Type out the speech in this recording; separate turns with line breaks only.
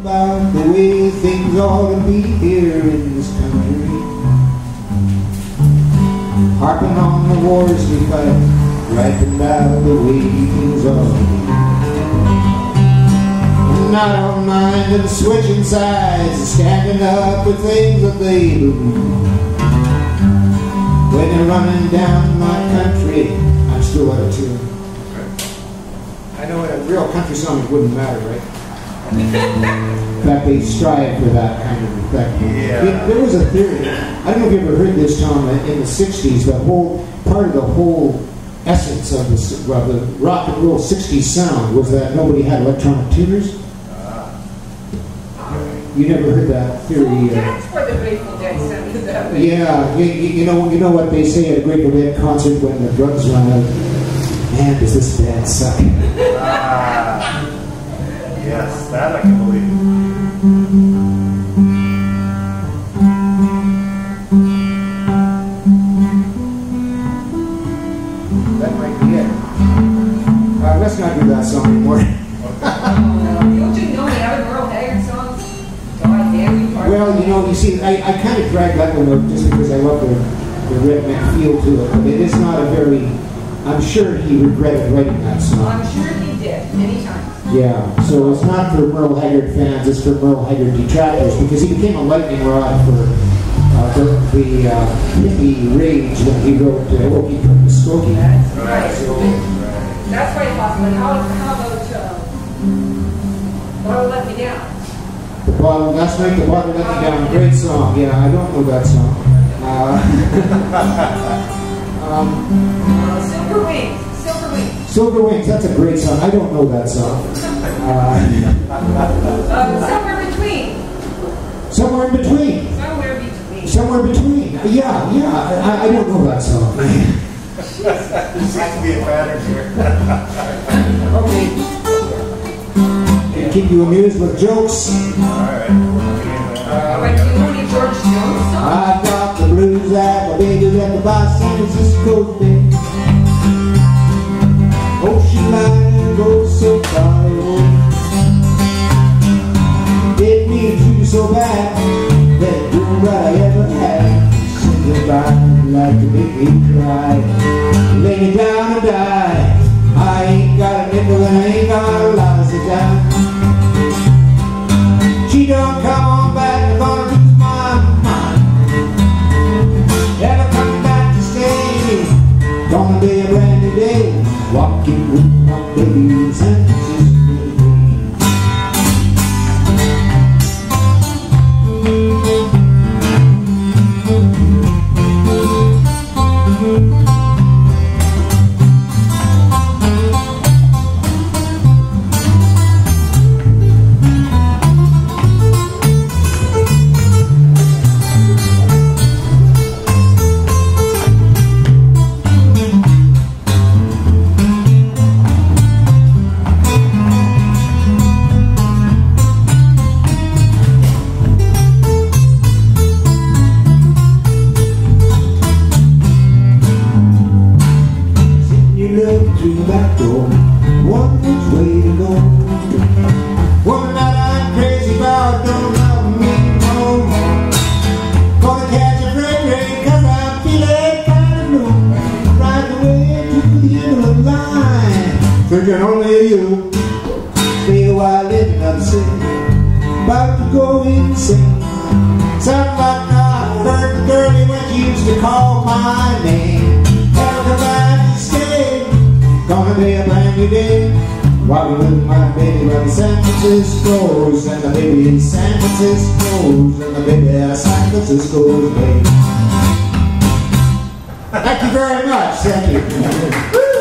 about the way things ought to be here in this country, harping on the wars we fight, writing about the way things ought to be. And I don't mind them switching sides and standing up for things that they believe. When they're running down my country, I'm still out of tune. I know a real country song it wouldn't matter, right? In fact, they strive for that kind of effect.
Yeah.
There was a theory, I don't know if you ever heard this, Tom, in the 60s, part of the whole essence of the rock and roll 60s sound was that nobody had electronic tuners. You never heard that theory?
That's where the Grateful Dead sounded that way.
Yeah, you know what they say at a Grateful Dead concert when the drugs run out? Man, does this band suck?
Yes, that I can believe.
That might be it. Let's not do that song anymore.
Don't you know the other Merle Haggard songs? God damn you.
Well, you see, I kind of dragged that one out just because I love the redneck feel to it, but it is not a very... I'm sure he regretted writing that song.
I'm sure he did, many times.
Yeah, so it's not for Merle Haggard fans, it's for Merle Haggard detractors, because he became a lightning rod for the hippie rage when he wrote Okie Skokie.
That's right. So, that's right, possible. How about Bottle Let Me Down?
Last Night the Bottle Let Me Down, great song. Yeah, I don't know that song.
Silver Wings. Silver Wings.
Silver Wings, that's a great song. I don't know that song.
Somewhere Between.
Somewhere in Between.
Somewhere Between.
Somewhere Between. Yeah, I don't know that song.
There seems to be a pattern here.
Okay. Keep you amused with jokes.
Alright.
Like you know any George Jones song?
I got the blues like my baby left me by San Francisco Bay. Ocean line goes so far away. Didn't mean to treat you so bad. That girl that I ever had. Said goodbye like to make me cry. Lay me down and die. I ain't got a nickel and I ain't got a lousy dime. She don't come on back, I'm gonna lose my mind. Never come back to stay. Gonna be a brand new day. Walking with my baby in San Francisco. Through the back door, one which way to go. Woman that I'm crazy about don't love me no more. Gonna catch a freight train 'cause I'm feeling kinda blue. Right away to the end of the line, thinking only of you. Stay a while living in the city, about to go insane. Something like a bird girlie when she used to call my name. Never come back to stay. Gonna be a brand new day. Walking with my baby by the San Francisco's, and the baby in San Francisco's, and the baby in San Francisco's, baby. Thank you very much. Thank you.